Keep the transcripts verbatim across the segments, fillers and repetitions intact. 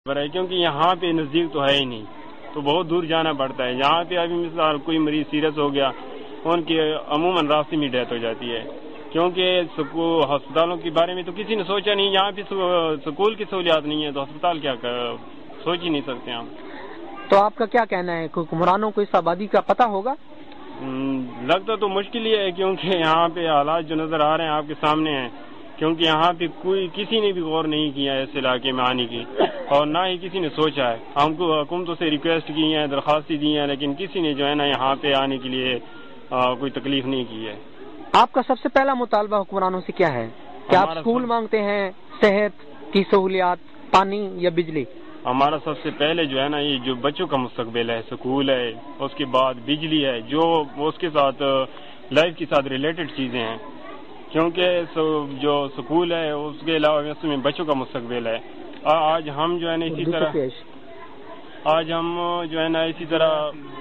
ہے کیونکہ یہاں پہ نزدیک تو ہے ہی نہیں، تو بہت دور جانا پڑتا ہے. یہاں پہ ابھی مثال کوئی مریض سیریس ہو گیا ان کی عموماً راستے میں ڈیتھ ہو جاتی ہے، کیونکہ ہسپتالوں کے بارے میں تو کسی نے سوچا نہیں. یہاں پہ سکول کی سہولیات نہیں ہے تو ہسپتال کیا سوچ ہی نہیں سکتے ہم. تو آپ کا کیا کہنا ہے، حکمرانوں کو اس آبادی کا پتہ ہوگا؟ لگتا تو مشکل ہی ہے، کیونکہ یہاں پہ حالات جو نظر آ رہے ہیں آپ کے سامنے ہیں، کیونکہ یہاں پہ کوئی کسی نے بھی غور نہیں کیا ہے اس علاقے میں آنے کی، اور نہ ہی کسی نے سوچا ہے. ہم کو حکومتوں سے ریکویسٹ کی ہیں، درخواستیں دی ہیں، لیکن کسی نے جو ہے نا یہاں پہ آنے کے لیے کوئی تکلیف نہیں کی ہے. آپ کا سب سے پہلا مطالبہ حکمرانوں سے کیا ہے؟ کیا آپ اسکول مانگتے ہیں، صحت کی سہولیات، پانی یا بجلی؟ ہمارا سب سے پہلے جو ہے نا یہ جو بچوں کا مستقبل ہے، سکول ہے، اس کے بعد بجلی ہے، جو اس کے ساتھ لائف کے ساتھ ریلیٹڈ چیزیں ہیں، کیونکہ جو سکول ہے اس کے علاوہ اس میں بچوں کا مستقبل ہے. آج ہم جو ہے نا اسی طرح آج ہم جو ہے نا اسی طرح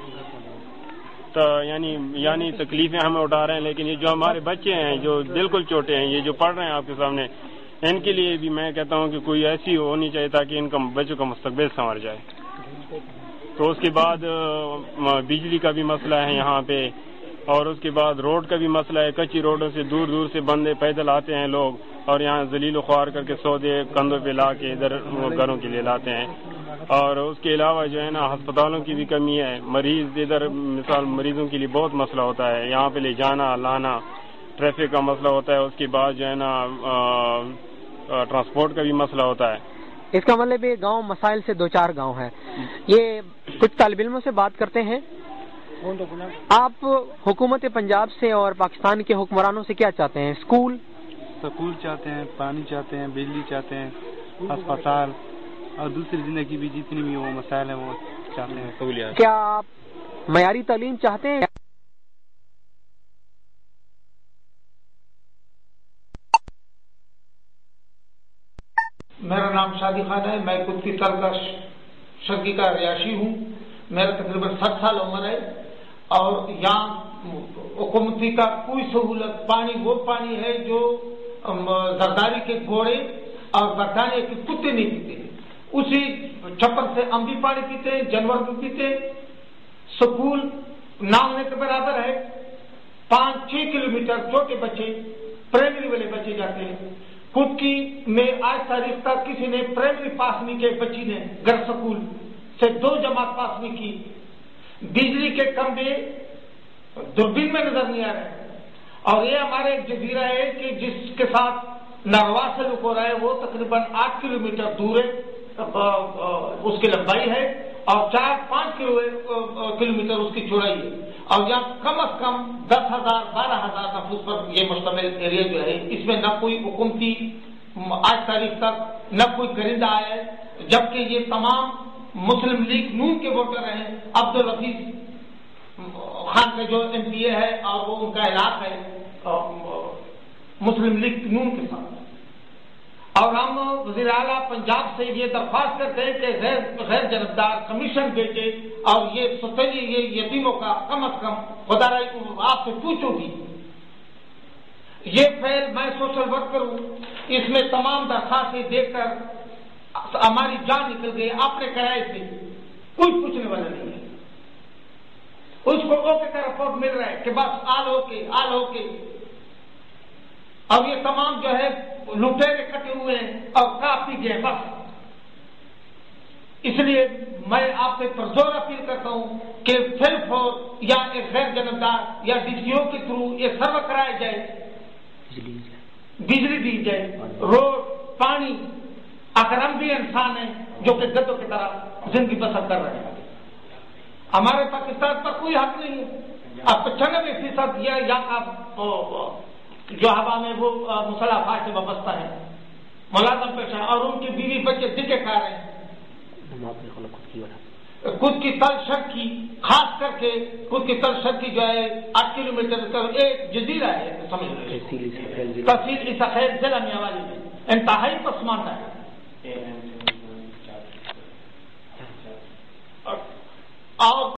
یعنی یعنی تکلیفیں ہمیں اٹھا رہے ہیں، لیکن یہ جو ہمارے بچے ہیں جو بالکل چھوٹے ہیں، یہ جو پڑھ رہے ہیں آپ کے سامنے، ان کے لیے بھی میں کہتا ہوں کہ کوئی ایسی ہونی چاہیے تاکہ ان کا بچوں کا مستقبل سنور جائے. تو اس کے بعد بجلی کا بھی مسئلہ ہے یہاں پہ، اور اس کے بعد روڈ کا بھی مسئلہ ہے. کچی روڈوں سے دور دور سے بندے پیدل آتے ہیں لوگ، اور یہاں ذلیل و خوار کر کے سودے کندھوں پہ لا کے ادھر گھروں کے لیے لاتے ہیں. اور اس کے علاوہ جو ہے نا ہسپتالوں کی بھی کمی ہے. مریض ادھر مثال مریضوں کے لیے بہت مسئلہ ہوتا ہے، یہاں پہ لے جانا لانا، ٹریفک کا مسئلہ ہوتا ہے. اس کے بعد جو ہے نا ٹرانسپورٹ کا بھی مسئلہ ہوتا ہے. اس کا مطلب یہ گاؤں مسائل سے دو چار گاؤں ہے. یہ کچھ طالب علموں سے بات کرتے ہیں. آپ حکومت پنجاب سے اور پاکستان کے حکمرانوں سے کیا چاہتے ہیں؟ اسکول سکول چاہتے ہیں، پانی چاہتے ہیں، بجلی چاہتے ہیں، ہسپتال اور دوسری زندگی بھی جتنی بھی وہ مسائل ہیں وہ چاہتے ہیں. کیا آپ معیاری تعلیم چاہتے ہیں؟ میرا نام شادی خان ہے، میں کتکی تل کا شرقی کا رہائشی ہوں. میرا تقریباً سٹھ سال عمر ہے، اور یہاں حکومتی کا کوئی سہولت پانی وہ پانی ہے جو زرداری کے گھوڑے اور برطانیہ کے کتے نہیں پیتے. اسی چھپر سے ہم بھی پانی پیتے ہیں، جانور بھی پیتے. سکول نامنے کے برابر ہے. پانچ چھ کلو میٹر چھوٹے بچے پرائمری والے بچے جاتے ہیں. خود کی میں آج تاریخ تک کسی نے پرائمری پاس نہیں کیا، بچی نے گھر سکول سے دو جماعت پاس نہیں کی. بجلی کے کمبے دوربین میں نظر نہیں آ رہے. اور یہ ہمارے ایک جزیرہ ہے کہ جس کے ساتھ نروا سے رک ہو رہا ہے، وہ تقریباً آٹھ کلو میٹر دور ہے، اس کی لمبائی ہے، اور چار پانچ کلو میٹر اس کی چوڑائی ہے. اور یہاں کم از کم دس ہزار بارہ ہزار نفوس پر یہ مشتمل ایریا جو ہے، اس میں نہ کوئی حکومتی آج تاریخ تک نہ کوئی درندہ آیا ہے. جبکہ یہ تمام مسلم لیگ نون کے ووٹر ہیں. عبدالحفیظ خان کا جو ایم پی اے ہے اور وہ ان کا علاقہ ہے مسلم لیگ نون کے ساتھ. اور ہم وزیر اعلیٰ پنجاب سے یہ درخواست کرتے ہیں کہ غیر غیر جانبدار کمیشن بھیجے، اور یہ ستری یہ یتیموں کا کم از کم خدا رائے آپ سے پوچھو گی. یہ فیل میں سوشل ورکر ہوں، اس میں تمام درخواستیں دیکھ کر ہماری جان نکل گئی. آپ نے کرائے سے کوئی پوچھنے والا نہیں ہے. اس کو اوکے کا رپورٹ مل رہا ہے کہ بس آل ہو کے آل ہو کے. اب یہ تمام جو ہے لٹیرے کٹے ہوئے ہیں اور کافی گئے بس. اس لیے میں آپ سے پرزور اپیل کرتا ہوں کہ فل فور یا ایک غیر جانبدار یا ڈی سی او کے تھرو یہ سرو کرایا جائے، بجلی دی جائے، روڈ پانی. اگر ہم بھی انسان ہیں جو کہ گدوں کی طرح زندگی بسر کر رہے ہیں. ہمارے پاکستان پر کوئی حق نہیں ہے. اب پچانوے فیصد یا جو ہوا میں وہ مسلح افواج سے وابستہ ہے، ملازم پیشہ، اور ان کی بیوی بچے دکے کھا رہے ہیں. خود کی تل شرق کی خاص کر کے خود کی تل شرق کی جو ہے آٹھ کلو میٹر کا ایک جزیرہ ہے، سمجھ رہے تحصیل اسخیر ضلع میاوالی میں انتہائی پسماندہ ہے. اور